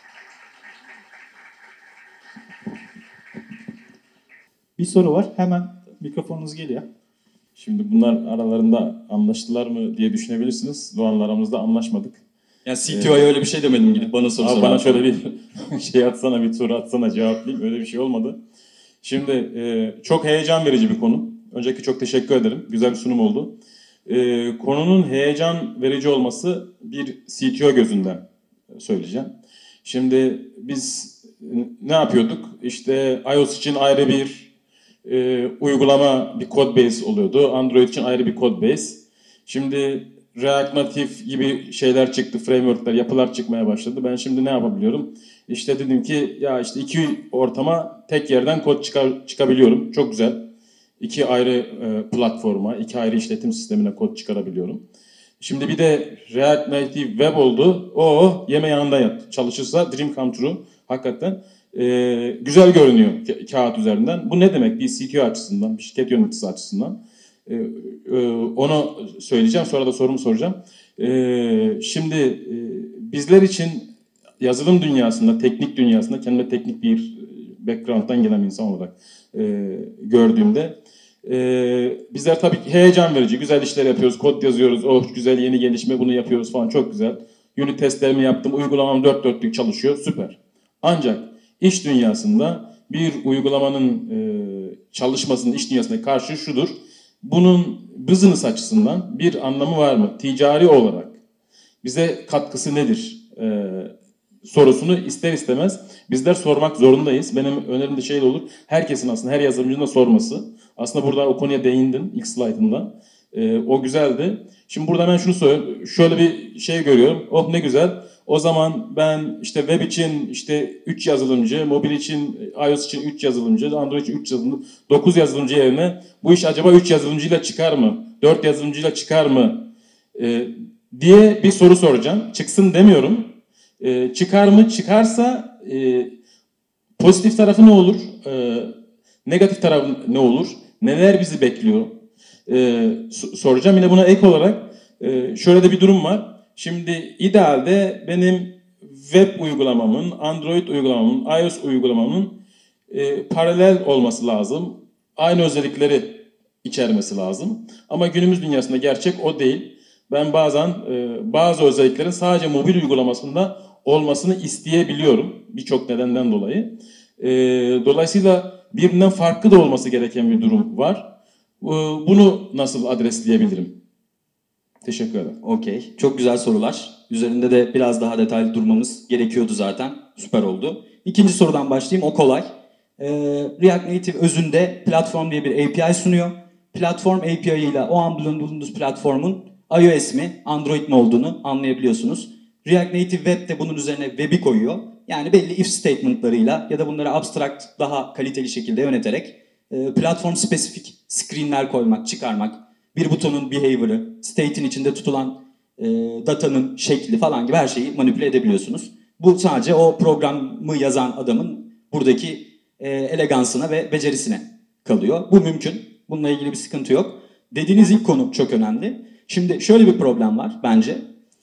Bir soru var. Hemen mikrofonunuz geliyor. Şimdi bunlar aralarında anlaştılar mı diye düşünebilirsiniz. Doğan'la aramızda anlaşmadık. Ya C T O'ya öyle bir şey demedim gidip bana soru Abi soran. bana şöyle bir şey atsana, bir tur atsana cevaplayayım. Öyle bir şey olmadı. Şimdi e, çok heyecan verici bir konu. Önceki çok teşekkür ederim. Güzel bir sunum oldu. E, konunun heyecan verici olması bir C T O gözünden söyleyeceğim. Şimdi biz ne yapıyorduk? İşte iOS için ayrı bir e, uygulama, bir code base oluyordu. Android için ayrı bir code base. Şimdi React Native gibi şeyler çıktı, frameworkler, yapılar çıkmaya başladı. Ben şimdi ne yapabiliyorum? İşte dedim ki ya işte iki ortama tek yerden kod çıkar, çıkabiliyorum. Çok güzel. İki ayrı e, platforma, iki ayrı işletim sistemine kod çıkarabiliyorum. Şimdi bir de React Native Web oldu. O yeme yanında yat. Çalışırsa dream come true. Hakikaten e, güzel görünüyor ka- kağıt üzerinden. Bu ne demek? Bir C T O açısından, bir şirket yöneticisi açısından. E, e, onu söyleyeceğim. Sonra da sorumu soracağım. E, şimdi e, bizler için yazılım dünyasında, teknik dünyasında, kendime teknik bir background'dan gelen bir insan olarak e, gördüğümde Ee, bizler tabii ki heyecan verici, güzel işler yapıyoruz, kod yazıyoruz, oh güzel yeni gelişme bunu yapıyoruz falan çok güzel. Unit testlerimi yaptım, uygulamam dört dörtlük çalışıyor, süper. Ancak iş dünyasında bir uygulamanın e, çalışmasının iş dünyasında karşı şudur, bunun business açısından bir anlamı var mı? Ticari olarak bize katkısı nedir? Ee, sorusunu ister istemez bizler sormak zorundayız. Benim önerim de şey olur, herkesin aslında her yazılımcının da sorması. Aslında burada o konuya değindin ilk slaytında. Ee, o güzeldi. Şimdi burada ben şunu söyleyeyim. Şöyle bir şey görüyorum. Oh ne güzel. O zaman ben işte web için işte üç yazılımcı, mobil için, iOS için üç yazılımcı, Android için üç yazılımcı, dokuz yazılımcı yerine bu iş acaba üç yazılımcıyla çıkar mı? dört yazılımcıyla çıkar mı? Ee, diye bir soru soracağım. Çıksın demiyorum. Ee, çıkar mı? Çıkarsa e, pozitif tarafı ne olur? Ee, Negatif tarafı ne olur? Neler bizi bekliyor? Ee, soracağım. Yine buna ek olarak e, şöyle de bir durum var. Şimdi idealde benim web uygulamamın, Android uygulamamın, iOS uygulamamın e, paralel olması lazım. Aynı özellikleri içermesi lazım. Ama günümüz dünyasında gerçek o değil. Ben bazen e, bazı özelliklerin sadece mobil uygulamasında olmasını isteyebiliyorum. Birçok nedenden dolayı. E, dolayısıyla birbirinden farklı da olması gereken bir durum var. E, bunu nasıl adresleyebilirim? Teşekkür ederim. Okey. Çok güzel sorular. Üzerinde de biraz daha detaylı durmamız gerekiyordu zaten. Süper oldu. İkinci sorudan başlayayım. O kolay. Ee, React Native özünde platform diye bir A P I sunuyor. Platform A P I ile o an bulunduğunuz platformun iOS mi, Android mi olduğunu anlayabiliyorsunuz. React Native Web de bunun üzerine web'i koyuyor. Yani belli if statement'larıyla ya da bunları abstract, daha kaliteli şekilde yöneterek e, platform spesifik screen'ler koymak, çıkarmak, bir butonun behavior'ı, state'in içinde tutulan e, datanın şekli falan gibi her şeyi manipüle edebiliyorsunuz. Bu sadece o programı yazan adamın buradaki e, elegansına ve becerisine kalıyor. Bu mümkün. Bununla ilgili bir sıkıntı yok. Dediğiniz ilk konu çok önemli. Şimdi şöyle bir problem var bence.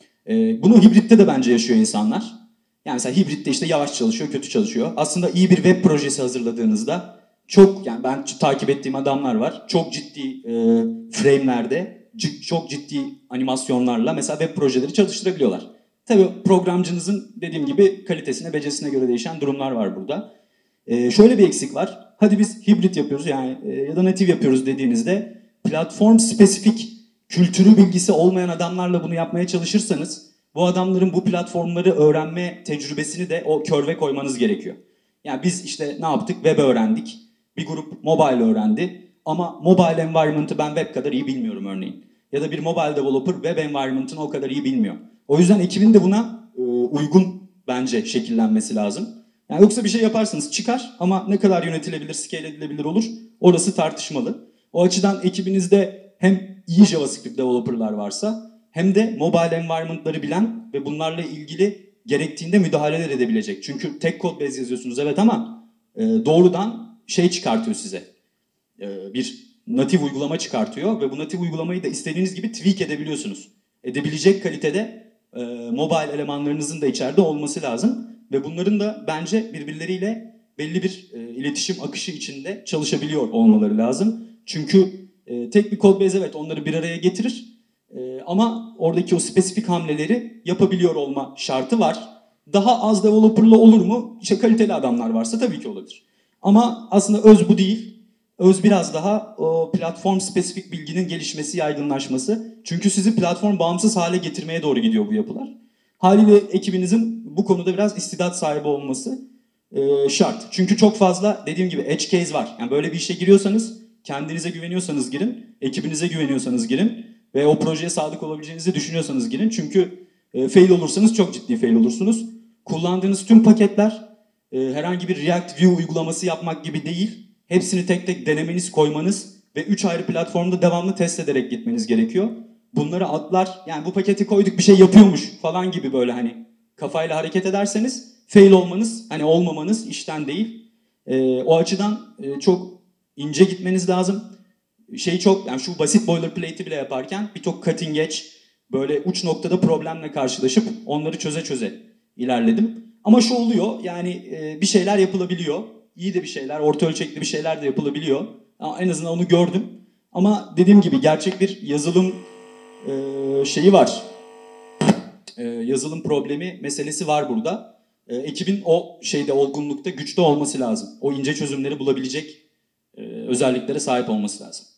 E, bunu hibritte de bence yaşıyor insanlar. Yani mesela hibritte işte yavaş çalışıyor, kötü çalışıyor. Aslında iyi bir web projesi hazırladığınızda çok, yani ben takip ettiğim adamlar var. Çok ciddi e, frame'lerde, c- çok ciddi animasyonlarla mesela web projeleri çalıştırabiliyorlar. Tabii programcınızın dediğim gibi kalitesine, becerisine göre değişen durumlar var burada. E, şöyle bir eksik var. Hadi biz hibrit yapıyoruz yani e, ya da native yapıyoruz dediğinizde platform spesifik kültürü, bilgisi olmayan adamlarla bunu yapmaya çalışırsanız bu adamların bu platformları öğrenme tecrübesini de o körve koymanız gerekiyor. Yani biz işte ne yaptık? Web öğrendik. Bir grup mobile öğrendi. Ama mobile environment'ı ben web kadar iyi bilmiyorum örneğin. Ya da bir mobile developer web environment'ını o kadar iyi bilmiyor. O yüzden ekibin de buna e, uygun bence şekillenmesi lazım. Yani yoksa bir şey yaparsınız çıkar ama ne kadar yönetilebilir, scale edilebilir olur orası tartışmalı. O açıdan ekibinizde hem iyi JavaScript developer'lar varsa hem de mobile environment'ları bilen ve bunlarla ilgili gerektiğinde müdahaleler edebilecek. Çünkü tek code base yazıyorsunuz evet ama e, doğrudan şey çıkartıyor size. E, bir native uygulama çıkartıyor ve bu native uygulamayı da istediğiniz gibi tweak edebiliyorsunuz. Edebilecek kalitede e, mobile elemanlarınızın da içeride olması lazım. Ve bunların da bence birbirleriyle belli bir e, iletişim akışı içinde çalışabiliyor olmaları lazım. Çünkü e, tek bir code base evet onları bir araya getirir. E, ama oradaki o spesifik hamleleri yapabiliyor olma şartı var. Daha az developer'lı olur mu? İşte kaliteli adamlar varsa tabii ki olabilir. Ama aslında öz bu değil. Öz biraz daha o platform spesifik bilginin gelişmesi, yaygınlaşması. Çünkü sizi platform bağımsız hale getirmeye doğru gidiyor bu yapılar. Haliyle ekibinizin bu konuda biraz istidat sahibi olması e, şart. Çünkü çok fazla dediğim gibi edge case var. Yani böyle bir işe giriyorsanız, kendinize güveniyorsanız girin, ekibinize güveniyorsanız girin ve o projeye sadık olabileceğinizi düşünüyorsanız girin. Çünkü e, fail olursanız çok ciddi fail olursunuz. Kullandığınız tüm paketler e, herhangi bir React Vue uygulaması yapmak gibi değil. Hepsini tek tek denemeniz, koymanız ve üç ayrı platformda devamlı test ederek gitmeniz gerekiyor. Bunları atlar, yani bu paketi koyduk bir şey yapıyormuş falan gibi böyle hani kafayla hareket ederseniz fail olmanız, hani olmamanız işten değil. Ee, o açıdan e, çok ince gitmeniz lazım. Şey çok, yani şu basit boilerplate'i bile yaparken birçok cutting edge böyle uç noktada problemle karşılaşıp onları çöze çöze ilerledim. Ama şu oluyor, yani e, bir şeyler yapılabiliyor. İyi de bir şeyler, orta ölçekli bir şeyler de yapılabiliyor. Ama en azından onu gördüm. Ama dediğim gibi gerçek bir yazılım Ee, şeyi var. Ee, yazılım problemi meselesi var burada. Ee, ekibin o şeyde olgunlukta, güçte olması lazım. O ince çözümleri bulabilecek e, özelliklere sahip olması lazım.